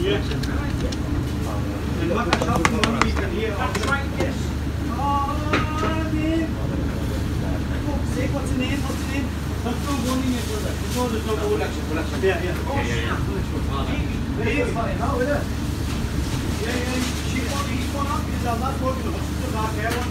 Yeah. And what I shop you want to be here. That's right, yes. Oh, name. Say what's the name? What's the name? That's not going in for that. It's not the production. Yeah, yeah. Oh, yeah. It is fine now, isn't it? Yeah. He's gone up. He's on that board. He's not there one.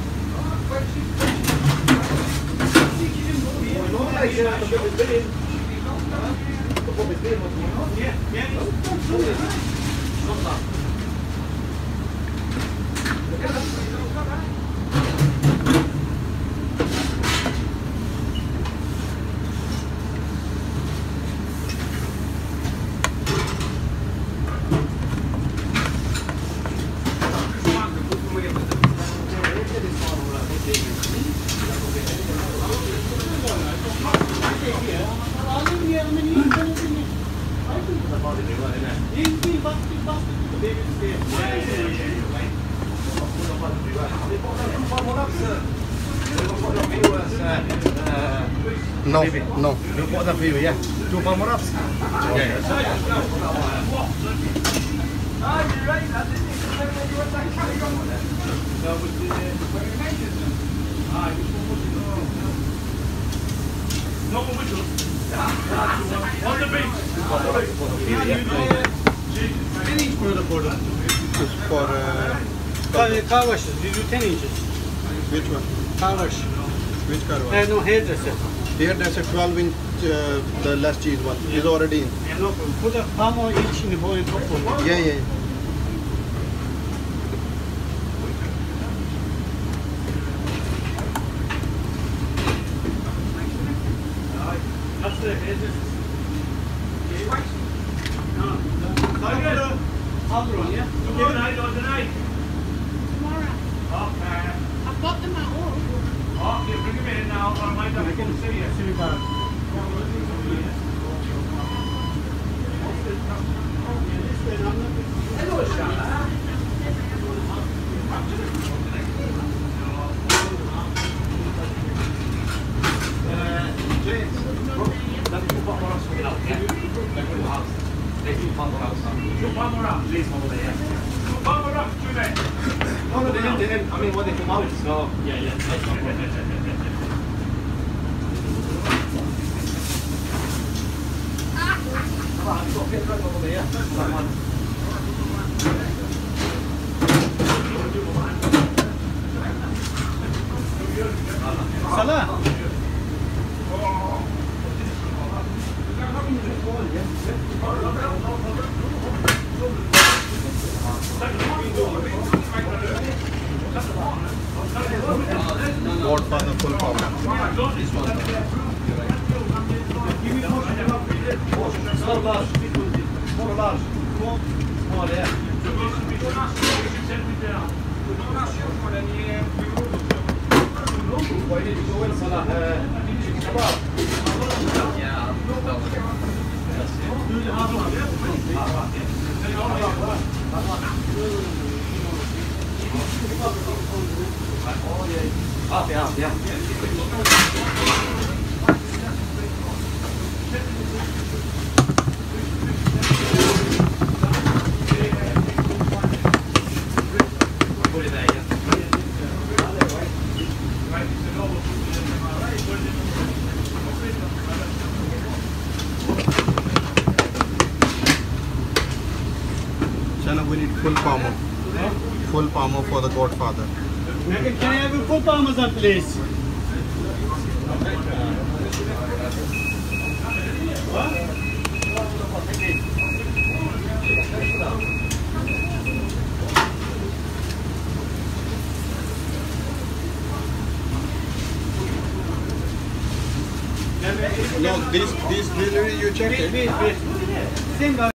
No. You bought that for you, yeah? 2 palm ups? Yeah. It's for car washes. You do 10 inches. which one? Car wash. Which car one? No, hairdresser. Here there's a 12-inch, the less cheese one. Is already in. Yeah, no problem. Put a palm oil each in the bowl and top one. Yeah. That's the hairdresser. No. Other one, yeah? Tonight. Tomorrow. Okay. I've got them at home. Okay, bring him in now, or I might have to come see you. Hello, Shana. James, let me put more ups coming out, yeah? Like a house. They do pump ups. Two pump ups, please, over there. Two pump ups, two there. No, they didn't. I mean, when they come out, so. Yeah. That's no problem. Salah. Godfather full palm. Yeah. Chana, we need full palmer. Full palmer for the Godfather. Can I have a full parmesan, please? No, this delivery you checked it? Same guy.